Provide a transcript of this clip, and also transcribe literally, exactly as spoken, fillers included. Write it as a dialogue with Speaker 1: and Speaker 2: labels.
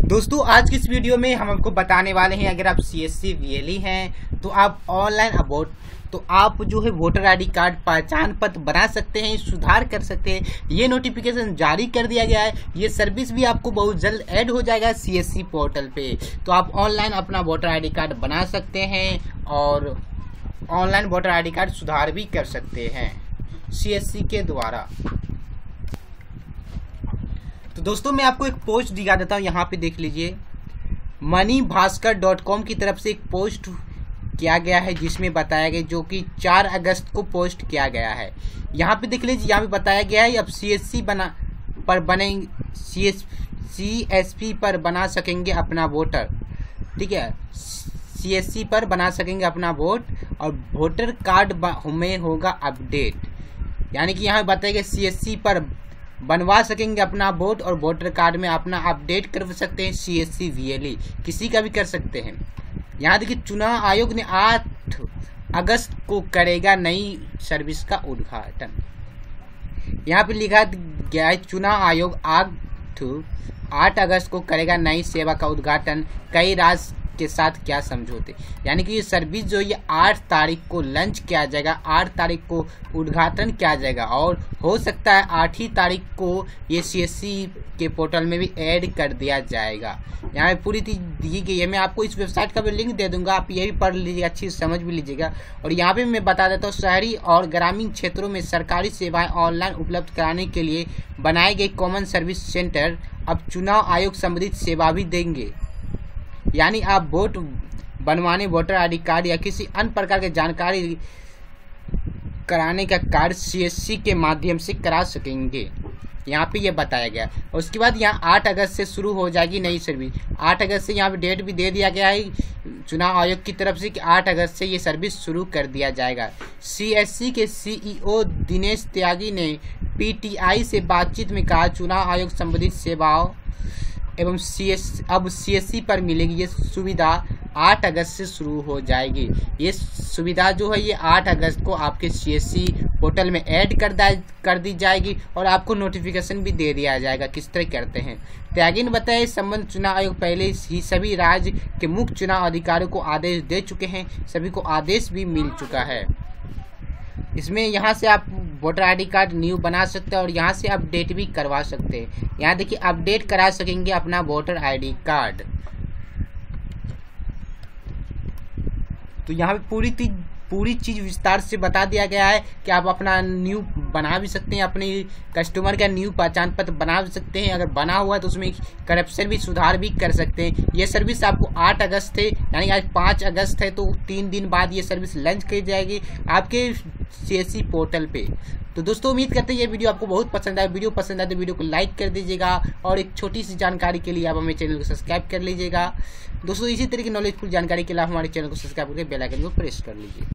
Speaker 1: दोस्तों आज की इस वीडियो में हम आपको बताने वाले हैं, अगर आप सीएससी वीएलई हैं तो आप ऑनलाइन अबाउट तो आप जो है वोटर आईडी कार्ड पहचान पत्र बना सकते हैं, सुधार कर सकते हैं। ये नोटिफिकेशन जारी कर दिया गया है। ये सर्विस भी आपको बहुत जल्द ऐड हो जाएगा सीएससी पोर्टल पे। तो आप ऑनलाइन अपना वोटर आईडी कार्ड बना सकते हैं और ऑनलाइन वोटर आईडी कार्ड सुधार भी कर सकते हैं सीएससी के द्वारा। तो दोस्तों मैं आपको एक पोस्ट दिखा देता हूँ, यहाँ पे देख लीजिए। मनी भास्कर डॉट कॉम की तरफ से एक पोस्ट किया गया है जिसमें बताया गया, जो कि चार अगस्त को पोस्ट किया गया है। यहाँ पे देख लीजिए, यहाँ पे बताया गया है अब सीएससी बना पर बने सीएस सीएसपी पर बना सकेंगे अपना वोटर। ठीक है, सीएससी पर बना सकेंगे अपना वोट और वोटर कार्ड में होगा अपडेट। यानी कि यहाँ बताया गया सीएससी पर बनवा सकेंगे अपना वोट और वोटर कार्ड में अपना अपडेट कर सकते हैं। सीएससी वीएलई किसी का भी कर सकते हैं। यहाँ देखिए, चुनाव आयोग ने आठ अगस्त को करेगा नई सर्विस का उद्घाटन। यहाँ पे लिखा गया है चुनाव आयोग आठ आठ अगस्त को करेगा नई सेवा का उद्घाटन, कई राज्य के साथ क्या समझौते। यानी कि ये सर्विस जो ये आठ तारीख को लॉन्च किया जाएगा, आठ तारीख को उद्घाटन किया जाएगा और हो सकता है आठ ही तारीख को ये सीएससी के पोर्टल में भी ऐड कर दिया जाएगा। यहाँ पे पूरी चीज दी गई है। मैं आपको इस वेबसाइट का भी लिंक दे दूंगा, आप ये भी पढ़ लीजिएगा, अच्छी समझ भी लीजिएगा। और यहाँ पे मैं बता देता हूँ, शहरी और ग्रामीण क्षेत्रों में सरकारी सेवाएं ऑनलाइन उपलब्ध कराने के लिए बनाए गए कॉमन सर्विस सेंटर अब चुनाव आयोग संबंधित सेवा भी देंगे। यानी आप वोट बनवाने, वोटर आईडी कार्ड या किसी अन्य प्रकार की जानकारी कराने का कार्य सीएससी के माध्यम से करा सकेंगे। यहाँ पे ये बताया गया। और उसके बाद यहाँ आठ अगस्त से शुरू हो जाएगी नई सर्विस। आठ अगस्त से यहाँ पे डेट भी दे दिया गया है चुनाव आयोग की तरफ से कि आठ अगस्त से ये सर्विस शुरू कर दिया जाएगा। सीएससी के सीईओ दिनेश त्यागी ने पीटीआई से बातचीत में कहा, चुनाव आयोग संबंधित सेवाओं एवं सीएस अब सीएससी पर मिलेगी ये सुविधा आठ अगस्त से शुरू हो जाएगी। ये सुविधा जो है ये आठ अगस्त को आपके सीएससी पोर्टल में ऐड कर कर दी जाएगी और आपको नोटिफिकेशन भी दे दिया जाएगा किस तरह करते हैं। त्यागी ने बताया, इस संबंध चुनाव आयोग पहले ही सभी राज्य के मुख्य चुनाव अधिकारियों को आदेश दे चुके हैं, सभी को आदेश भी मिल चुका है। इसमें यहाँ से आप वोटर आईडी कार्ड न्यू बना सकते हैं और यहाँ से अपडेट भी करवा सकते हैं। यहाँ देखिए, अपडेट करा सकेंगे अपना वोटर आईडी कार्ड। तो यहाँ पे पूरी चीज पूरी चीज विस्तार से बता दिया गया है कि आप अपना न्यू बना भी सकते हैं, अपने कस्टमर का न्यू पहचान पत्र बना भी सकते हैं। अगर बना हुआ है तो उसमें करप्शन भी सुधार भी कर सकते हैं। ये सर्विस आपको आठ अगस्त है, यानी आज पाँच अगस्त है, तो तीन दिन बाद ये सर्विस लॉन्च की जाएगी आपके सीएससी पोर्टल पे। तो दोस्तों उम्मीद करते हैं ये वीडियो आपको बहुत पसंद आए। वीडियो पसंद आए तो वीडियो को लाइक कर दीजिएगा और एक छोटी सी जानकारी के लिए आप हमारे चैनल को सब्सक्राइब कर लीजिएगा। दोस्तों इसी तरह की नॉलेजफुल जानकारी के लिए हमारे चैनल को सब्सक्राइब करके बेल आइकन को प्रेस कर लीजिए।